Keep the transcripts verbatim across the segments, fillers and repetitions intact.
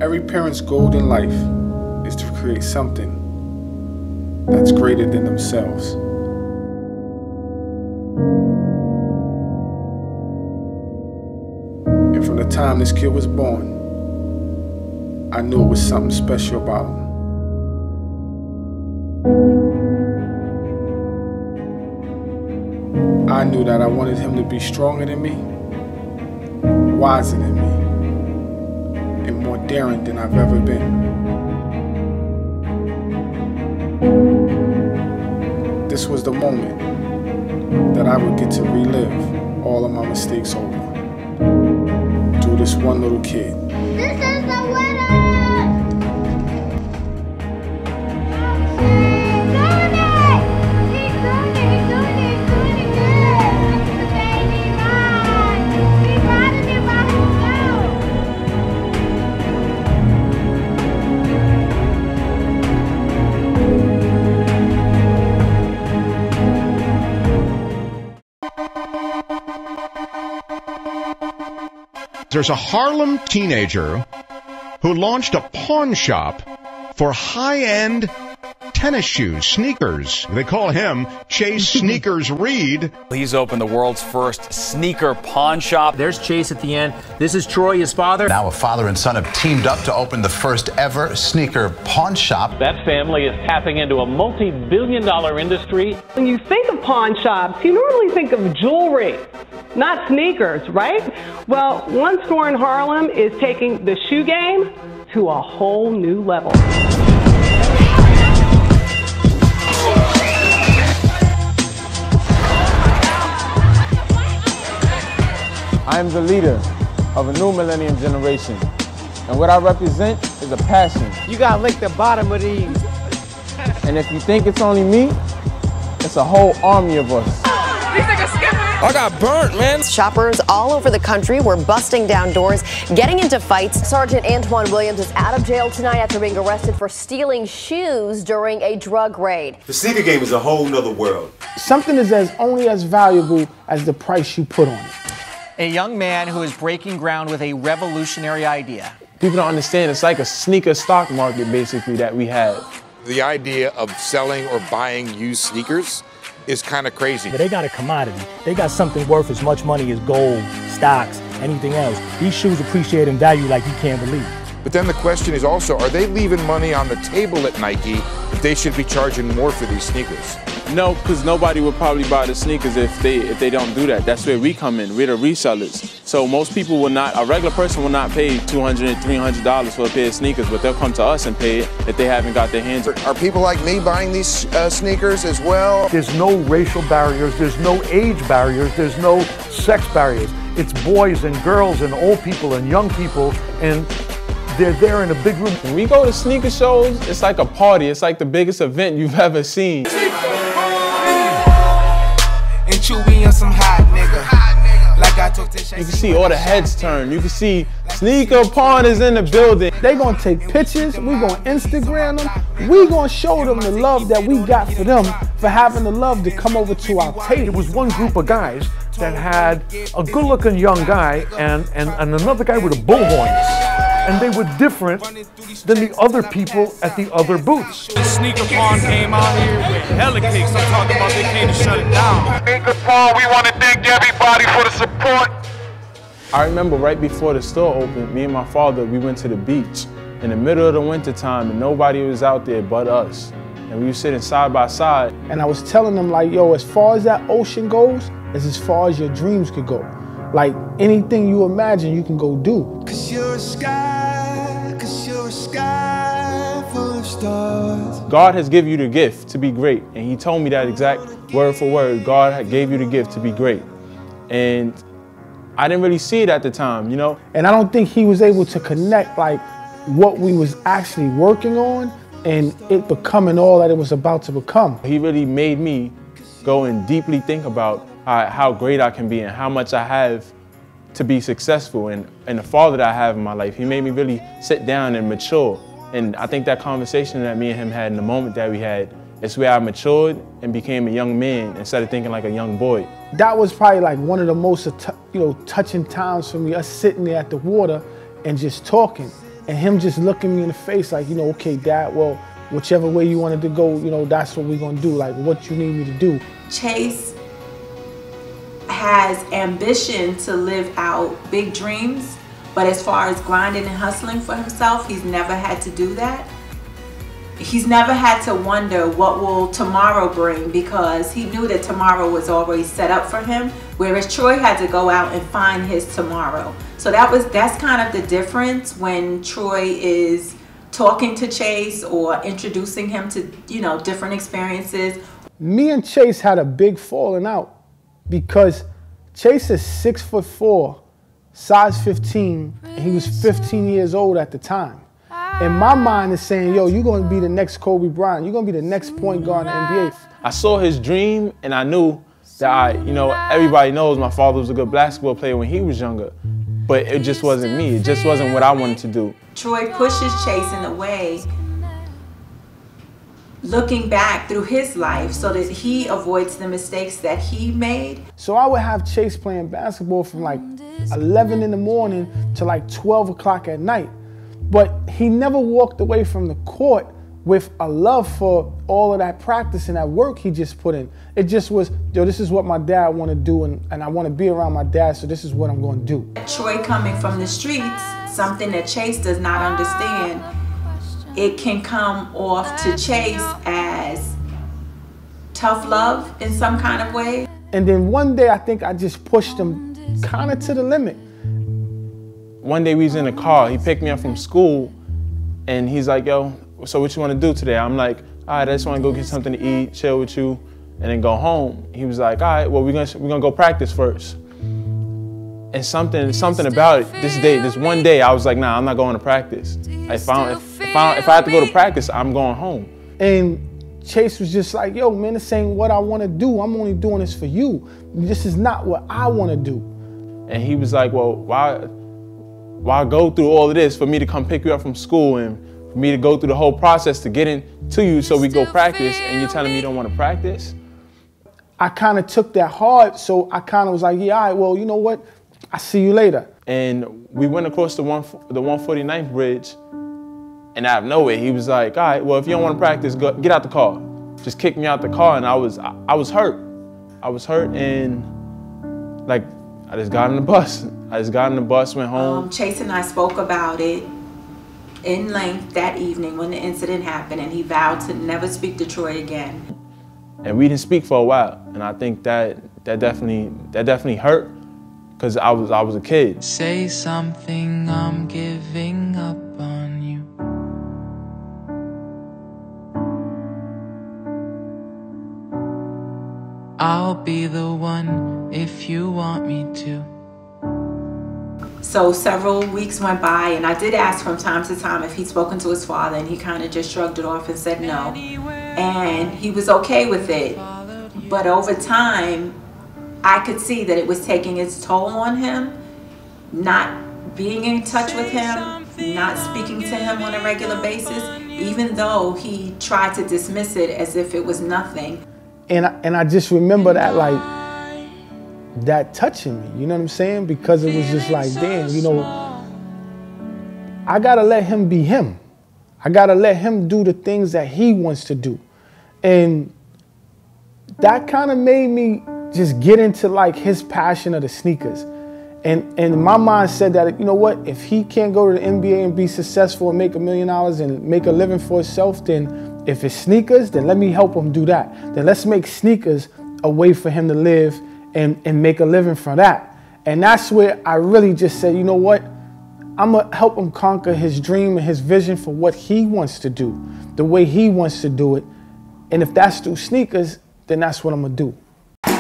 Every parent's goal in life is to create something that's greater than themselves. And from the time this kid was born, I knew it was something special about him. I knew that I wanted him to be stronger than me, wiser than me, and more daring than I've ever been. This was the moment that I would get to relive all of my mistakes over through this one little kid. This is the winner! There's a Harlem teenager who launched a pawn shop for high-end tennis shoes, sneakers. They call him Chase Sneakers Reed. He's opened the world's first sneaker pawn shop. There's Chase at the end. This is Troy, his father. Now a father and son have teamed up to open the first ever sneaker pawn shop. That family is tapping into a multi-billion dollar industry. When you think of pawn shops, you normally think of jewelry, not sneakers, right? Well, one store in Harlem is taking the shoe game to a whole new level. I am the leader of a new millennium generation, and what I represent is a passion. You gotta lick the bottom of these. And if you think it's only me, it's a whole army of us. I got burnt, man. Shoppers all over the country were busting down doors, getting into fights. Sergeant Antoine Williams is out of jail tonight after being arrested for stealing shoes during a drug raid. The sneaker game is a whole nother world. Something is as only as valuable as the price you put on it. A young man who is breaking ground with a revolutionary idea. People don't understand, it's like a sneaker stock market basically that we have. The idea of selling or buying used sneakers is kind of crazy. But they got a commodity. They got something worth as much money as gold, stocks, anything else. These shoes appreciate in value like you can't believe. But then the question is also, are they leaving money on the table at Nike if they should be charging more for these sneakers? No, because nobody would probably buy the sneakers if they if they don't do that. That's where we come in. We're the resellers. So most people will not, a regular person will not pay two hundred dollars, three hundred dollars for a pair of sneakers, but they'll come to us and pay it if they haven't got their hands on it. Are people like me buying these uh, sneakers as well? There's no racial barriers, there's no age barriers, there's no sex barriers. It's boys and girls and old people and young people, and they're there in a big room. When we go to sneaker shows, it's like a party. It's like the biggest event you've ever seen. You can see all the heads turn. You can see Sneaker Pawn is in the building. They gonna take pictures, we gonna Instagram them, we gonna show them the love that we got for them for having the love to come over to our table. It was one group of guys that had a good-looking young guy and, and, and another guy with a bullhorn. And they were different than the other people at the other booths. The Sneaker Pawn came out here with hella kicks. I'm talking about they came to shut it down. Sneaker Pawn, we want to thank everybody for the support. I remember right before the store opened, me and my father, we went to the beach in the middle of the winter time and nobody was out there but us. And we were sitting side by side. And I was telling them like, yo, as far as that ocean goes, is as far as your dreams could go. Like anything you imagine, you can go do. Cause you're a sky, cause you're a sky full of stars. God has given you the gift to be great. And he told me that exact word for word. God gave you the gift to be great. And I didn't really see it at the time, you know? And I don't think he was able to connect like what we was actually working on and it becoming all that it was about to become. He really made me go and deeply think about uh, how great I can be and how much I have to be successful and, and the father that I have in my life. He made me really sit down and mature. And I think that conversation that me and him had in the moment that we had, it's where I matured and became a young man instead of thinking like a young boy. That was probably like one of the most, you know, touching times for me, us sitting there at the water and just talking. and him just looking me in the face like, you know, okay, Dad, well, whichever way you wanted to go, you know, that's what we're gonna do, like what you need me to do. Chase has ambition to live out big dreams, but as far as grinding and hustling for himself, he's never had to do that. He's never had to wonder what will tomorrow bring, because he knew that tomorrow was already set up for him, whereas Troy had to go out and find his tomorrow. So that was that's kind of the difference when Troy is talking to Chase or introducing him to, you know, different experiences. Me and Chase had a big falling out because Chase is six foot four, size fifteen, and he was fifteen years old at the time. And my mind is saying, yo, you're gonna be the next Kobe Bryant. You're gonna be the next point guard in the N B A. I saw his dream and I knew that I, you know, everybody knows my father was a good basketball player when he was younger, but it just wasn't me. It just wasn't what I wanted to do. Troy pushes Chase in a way, looking back through his life so that he avoids the mistakes that he made. So I would have Chase playing basketball from like eleven in the morning to like twelve o'clock at night. But he never walked away from the court with a love for all of that practice and that work he just put in. It just was, yo, this is what my dad want to do, and, and I want to be around my dad, so this is what I'm going to do. Troy coming from the streets, something that Chase does not understand, it can come off to Chase as tough love in some kind of way. And then one day I think I just pushed him kind of to the limit. One day we was in the car, he picked me up from school, and he's like, yo, so what you want to do today? I'm like, all right, I just want to go get something to eat, chill with you, and then go home. He was like, all right, well, we're gonna, we're gonna go practice first. And something, something about it, this day, this one day, I was like, nah, I'm not going to practice. If I, if, if, I, if I have to go to practice, I'm going home. And Chase was just like, yo, man, this ain't what I want to do. I'm only doing this for you. This is not what I want to do. And he was like, well, why? Why go through all of this for me to come pick you up from school and for me to go through the whole process to get into you so we go practice, and you're telling me you don't want to practice? I kind of took that hard, so I kind of was like, yeah, all right, well, you know what? I'll see you later. And we went across the, one, the one forty-ninth bridge, and out of nowhere, he was like, all right, well, if you don't want to practice, go, get out the car. Just kicked me out the car, and I was, I, I was hurt. I was hurt, and like, I just got on the bus. I just got on the bus, went home. Um, Chase and I spoke about it in length that evening when the incident happened, and he vowed to never speak to Troy again. And we didn't speak for a while, and I think that that definitely that definitely hurt, because I was I was a kid. Say something, I'm giving up on you. I'll be the one if you want me to. So several weeks went by, and I did ask from time to time if he'd spoken to his father, and he kind of just shrugged it off and said no. And he was okay with it. But over time, I could see that it was taking its toll on him, not being in touch with him, not speaking to him on a regular basis, even though he tried to dismiss it as if it was nothing. And I, and I just remember that, like, that touching me, you know what I'm saying? Because it was just like, damn, you know, I gotta let him be him. I gotta let him do the things that he wants to do. And that kind of made me just get into like his passion of the sneakers. And, and my mind said that, you know what, if he can't go to the N B A and be successful and make a million dollars and make a living for himself, then if it's sneakers, then let me help him do that. Then let's make sneakers a way for him to live and, and make a living from that. And that's where I really just said, you know what, I'm gonna help him conquer his dream and his vision for what he wants to do, the way he wants to do it. And if that's through sneakers, then that's what I'm gonna do. All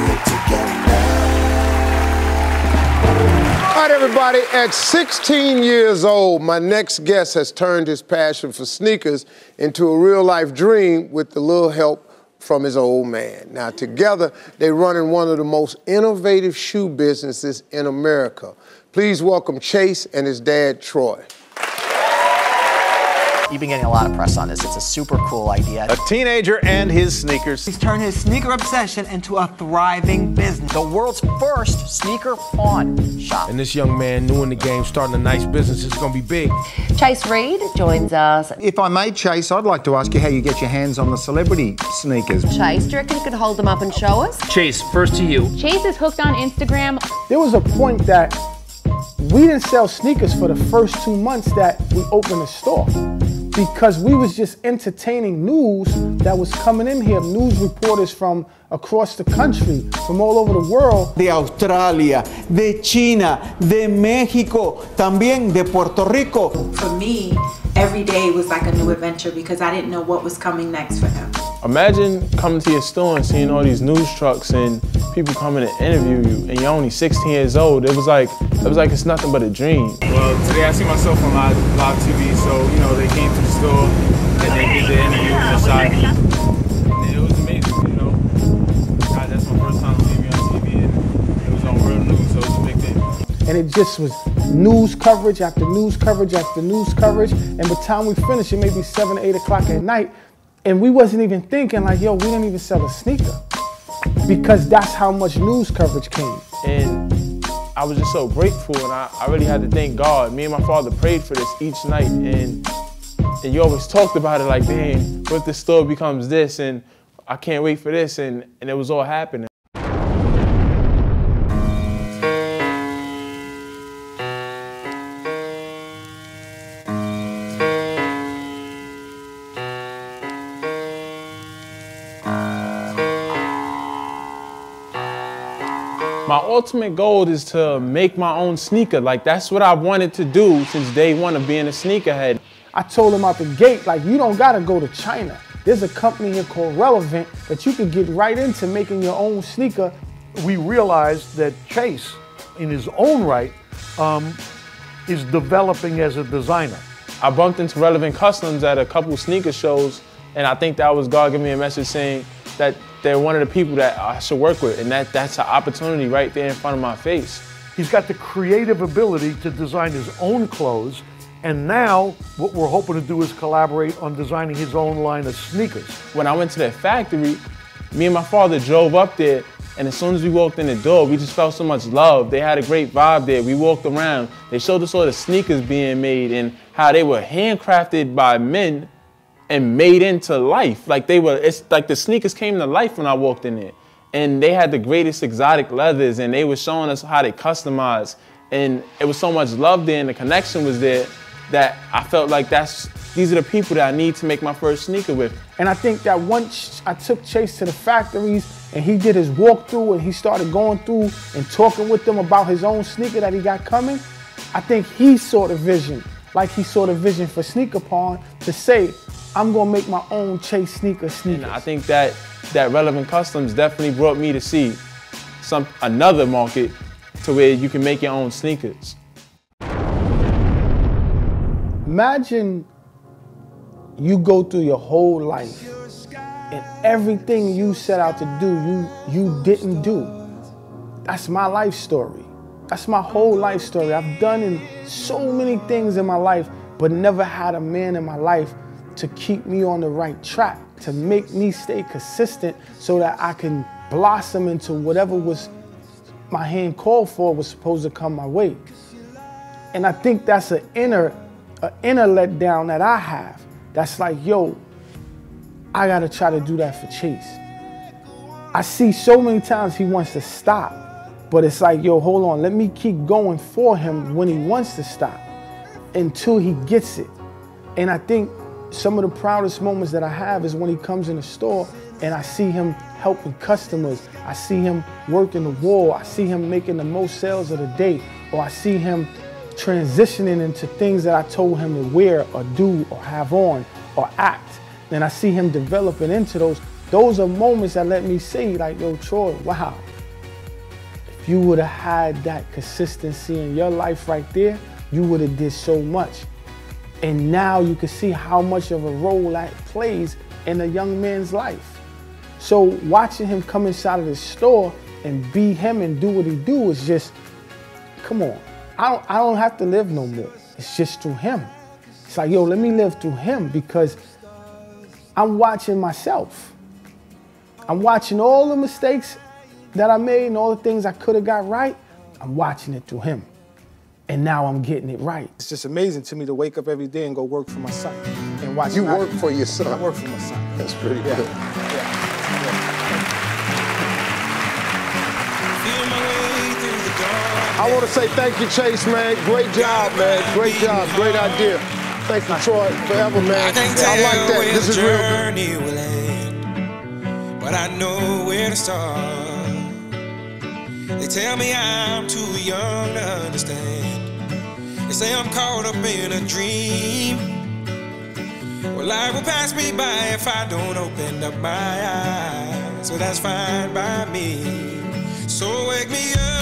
right, everybody, at sixteen years old, my next guest has turned his passion for sneakers into a real-life dream with the little help from his old man. Now, together, they're running one of the most innovative shoe businesses in America. Please welcome Chase and his dad, Troy. You've been getting a lot of press on this. It's a super cool idea. A teenager and his sneakers. He's turned his sneaker obsession into a thriving business. The world's first sneaker pawn shop. And this young man, new in the game, starting a nice business. It's going to be big. Chase Reed joins us. If I may, Chase, I'd like to ask you how you get your hands on the celebrity sneakers. Chase, do you reckon you could hold them up and show us? Chase, first to you. Chase is hooked on Instagram. There was a point that we didn't sell sneakers for the first two months that we opened the store because we was just entertaining news that was coming in here, news reporters from across the country, from all over the world. De Australia, de China, de Mexico, también de Puerto Rico. For me, every day was like a new adventure because I didn't know what was coming next for him. Imagine coming to your store and seeing all these news trucks and people coming to interview you, and you're only sixteen years old. It was like it was like it's nothing but a dream. Well, today I see myself on live, live T V, so you know they came to the store and they did the interview inside me, and it was amazing. You know, God, that's my first time seeing me on T V, and it was on real news, so it was a big thing. And it just was news coverage after news coverage after news coverage, and by the time we finished, it may be seven or eight o'clock at night. And we wasn't even thinking like, yo, we didn't even sell a sneaker because that's how much news coverage came. And I was just so grateful, and I, I really had to thank God. Me and my father prayed for this each night, and and you always talked about it like, dang, what if the store becomes this, and I can't wait for this, and, and it was all happening. My ultimate goal is to make my own sneaker. Like, that's what I wanted to do since day one of being a sneakerhead. I told him out the gate, like, you don't gotta go to China. There's a company here called Relevant that you could get right into making your own sneaker. We realized that Chase, in his own right, um, is developing as a designer. I bumped into Relevant Customs at a couple sneaker shows, and I think that was God giving me a message saying that they're one of the people that I should work with, and that, that's an opportunity right there in front of my face. He's got the creative ability to design his own clothes, and now what we're hoping to do is collaborate on designing his own line of sneakers. When I went to their factory, me and my father drove up there, and as soon as we walked in the door, we just felt so much love. They had a great vibe there. We walked around. They showed us all the sneakers being made and how they were handcrafted by men and made into life. Like they were, it's like the sneakers came to life when I walked in there. And they had the greatest exotic leathers, and they were showing us how they customized. And it was so much love there, and the connection was there, that I felt like that's, these are the people that I need to make my first sneaker with. And I think that once I took Chase to the factories and he did his walkthrough and he started going through and talking with them about his own sneaker that he got coming, I think he saw the vision, like he saw the vision for Sneaker Pawn, to say, I'm gonna make my own Chase sneaker sneakers. And I think that that Relevant Customs definitely brought me to see some another market to where you can make your own sneakers. Imagine you go through your whole life and everything you set out to do, you, you didn't do. That's my life story. That's my whole life story. I've done in so many things in my life, but never had a man in my life to keep me on the right track, to make me stay consistent so that I can blossom into whatever was my hand called for was supposed to come my way. And I think that's an inner, an inner letdown that I have. That's like, yo, I gotta try to do that for Chase. I see so many times he wants to stop, but it's like, yo, hold on, let me keep going for him when he wants to stop until he gets it. And I think some of the proudest moments that I have is when he comes in the store and I see him helping customers. I see him working the wall. I see him making the most sales of the day. Or I see him transitioning into things that I told him to wear or do or have on or act. And I see him developing into those. Those are moments that let me say, like, yo, Troy, wow. If you would have had that consistency in your life right there, you would have did so much. And now you can see how much of a role that plays in a young man's life. So watching him come inside of this store and be him and do what he do is just, come on. I don't, I don't have to live no more. It's just through him. It's like, yo, let me live through him because I'm watching myself. I'm watching all the mistakes that I made and all the things I could have got right. I'm watching it through him. And now I'm getting it right. It's just amazing to me to wake up every day and go work for my son and watch. You him work for your son? I work for my son. That's pretty yeah. good. Yeah. I want to say thank you, Chase, man. Great job, man. Great job. Great idea. Thank you, Troy. Forever, man. I, I like that. This is real good. Will end, but I know where to start. They tell me I'm too young to understand. They say I'm caught up in a dream. Well, life will pass me by if I don't open up my eyes. So that's fine by me. So wake me up.